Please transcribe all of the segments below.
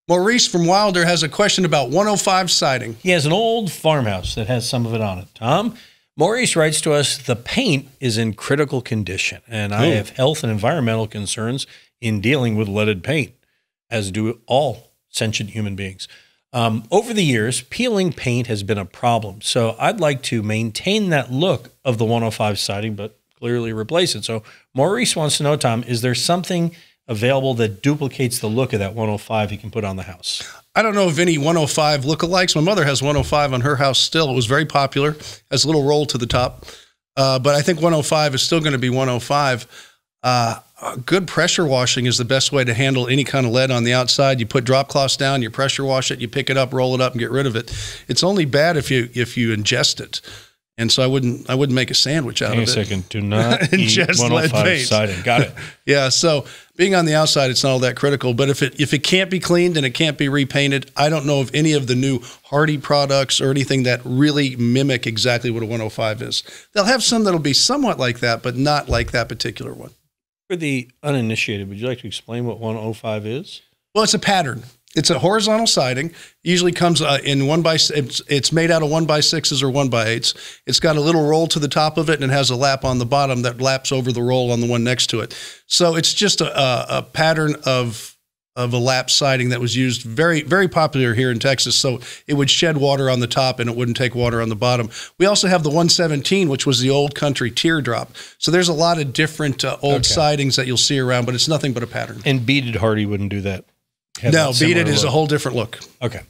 Maurice from Wilder has a question about 105 siding. He has an old farmhouse that has some of it on it. Tom, Maurice writes to us, the paint is in critical condition, and I have health and environmental concerns in dealing with leaded paint, as do all sentient human beings. Over the years, peeling paint has been a problem, so I'd like to maintain that look of the 105 siding, but clearly replace it. So Maurice wants to know, Tom, is there something available that duplicates the look of that 105 he can put on the house? I don't know of any 105 lookalikes. My mother has 105 on her house still. It was very popular, has a little roll to the top. But I think 105 is still going to be 105. Good pressure washing is the best way to handle any kind of lead on the outside. You put drop cloths down, you pressure wash it, you pick it up, roll it up, and get rid of it. It's only bad if you ingest it. And so I wouldn't make a sandwich out of it. Hang a second. Do not eat 105 siding. Got it. Yeah. So being on the outside, it's not all that critical. But if it can't be cleaned and it can't be repainted, I don't know of any of the new Hardy products or anything that really mimic exactly what a 105 is. They'll have some that'll be somewhat like that, but not like that particular one. For the uninitiated, would you like to explain what 105 is? Well, it's a pattern. It's a horizontal siding. Usually comes in it's made out of 1x6s or 1x8s. It's got a little roll to the top of it, and it has a lap on the bottom that laps over the roll on the one next to it. So it's just a pattern of a lap siding that was used, very, very popular here in Texas. So it would shed water on the top and it wouldn't take water on the bottom. We also have the 117, which was the old country teardrop. So there's a lot of different old sidings that you'll see around, but it's nothing but a pattern. And beaded Hardy wouldn't do that. No, beaded is a whole different look. Okay.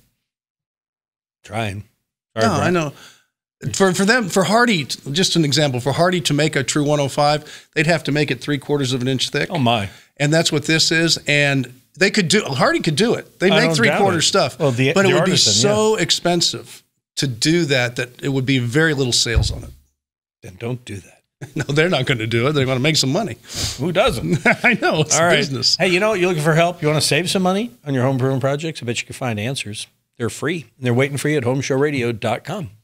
Trying. Sorry, no, I know. For Hardy, just an example, for Hardy to make a true 105, they'd have to make it 3/4 of an inch thick. Oh my. And that's what this is. And Hardy could do it. They make 3/4 stuff. Well, but it would be so expensive to do that it would be very little sales on it. Then don't do that. No, they're not going to do it. They want to make some money. Who doesn't? I know. It's All right. business. Hey, you know what? You're looking for help? You want to save some money on your home improvement projects? I bet you can find answers. They're free. And they're waiting for you at HomeShowRadio.com.